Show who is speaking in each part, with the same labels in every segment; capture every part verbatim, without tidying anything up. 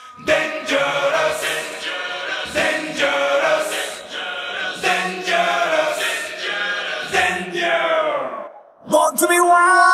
Speaker 1: Dangerous, dangerous, dangerous, dangerous. Want to be wild?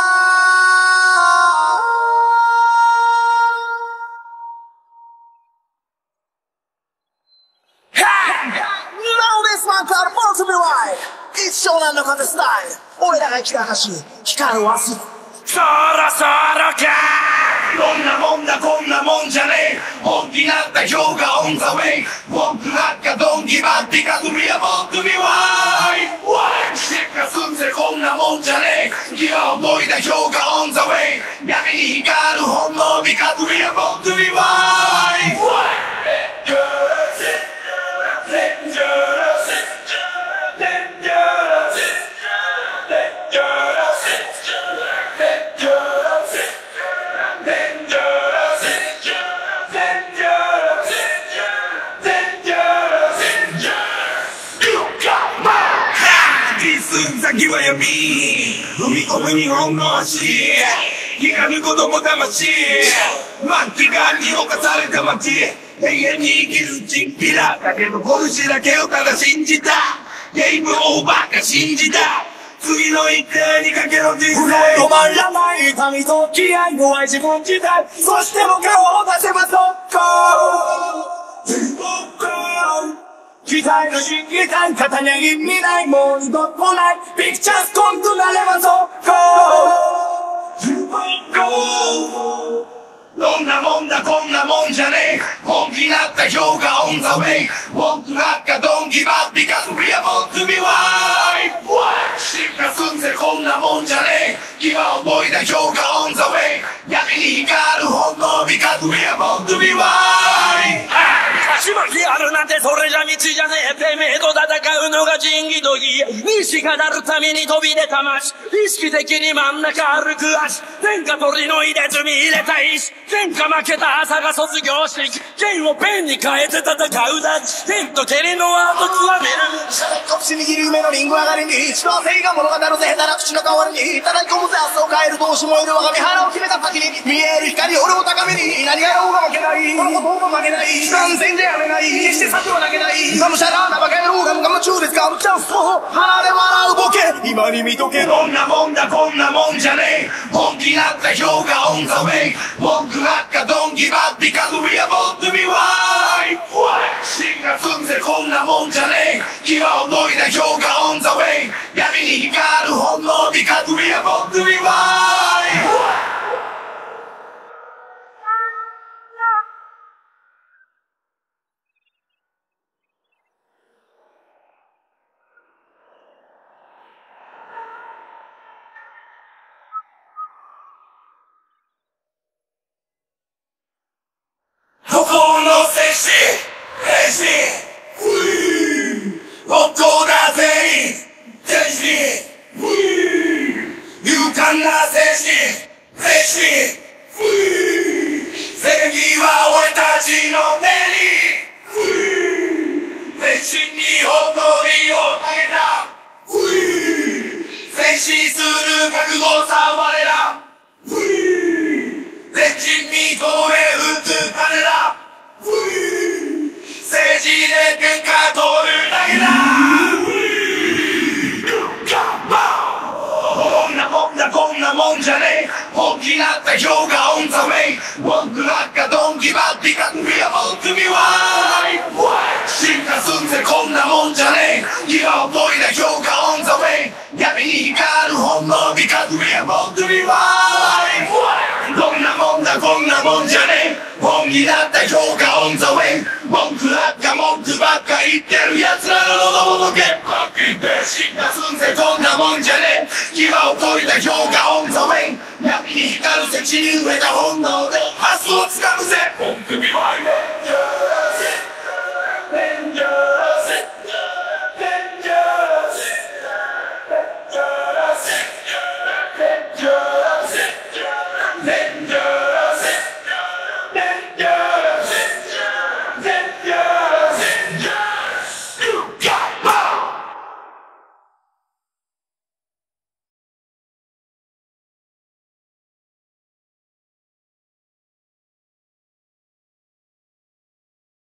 Speaker 1: Called Born to be Wild 一生なんの風スタイル俺らが生きた証光る明日そろそろかどんなもんだこんなもんじゃねえ本気なった評価 on the way 僕なんかドンキバッティカ組は Born to be Wild 進化すんぜこんなもんじゃねえ気は覚えた評価 on the way 闇に光る本能美化組は Born to be Wild先は闇踏み込む日本の足光る子供魂末期がんに侵された街永遠に生きるチンピラだけど拳だけをただ信じたゲームオーバーか信じた次の一手にかけろ人生止まらない痛みと気合い弱い自分自体そしても顔を出せば速攻期待の新期待肩に意味ないもう二度とないピクチャースコンとなれば速攻どんなもんだこんなもんじゃねえ本気なった評価 on the way 僕なんかドンキバッティカ組は Born to be Wild 進化すんぜこんなもんじゃねえ気は覚えた評価 on the way 闇に光る本能美化組は Born to be Wild しばきあるなんてそれじゃ道じゃねえてめえと戦うのが仁義道義西語るために飛び出た街意識的に真ん中歩く足天下取りの入れ墨入れた石天下負けた朝が卒業式剣をペンに変えて戦うだ剣と蹴りのアート極める拳握る夢のリンゴ上がりに一の正が物語るぜ下手な口の代わりに叩き込むぜ明日を変える同志もいる我が身腹を決めた先に見える光俺を高めに何がろうが負けないこのことも負けない完全でやめない決して先は投げないがむしゃらなバカ野郎がむがむ中で使うチャンスと鼻で笑うボケ今に見とけどんなもんだこんなもんじゃねえ本気なった評価 on the way 僕なんかドンキバッティカ組は Born to be Wild 進化すんぜこんなもんじゃねえ気は覚えた評価 on the way 闇に光る本能美化組は Born to be Wild孤高の戦士兵士本当だ全員天使勇敢な戦士兵士正義は俺たちの手に全身に誇りをかけた戦死する覚悟さ我ら全人認め打つ彼ら政治で天下取るだけだこんなもんだこんなもんじゃねえ本気なった評価 on the way 僕なんかドンキバッティカ組は Born to be Wild 進化すんぜこんなもんじゃねえ気は覚えた評価 on the way 闇に光る本能美化組は Born to be Wild どんなもんだこんなもんじゃねえ本気だった評価 on the way 文句ばっか文句ばっか言ってる奴らの喉仏バッキって進化すんぜこんなもんじゃねえ牙を解いた評価 on the way 闇に光る石に植えた本能で明日をつかむぜ Born to be Wild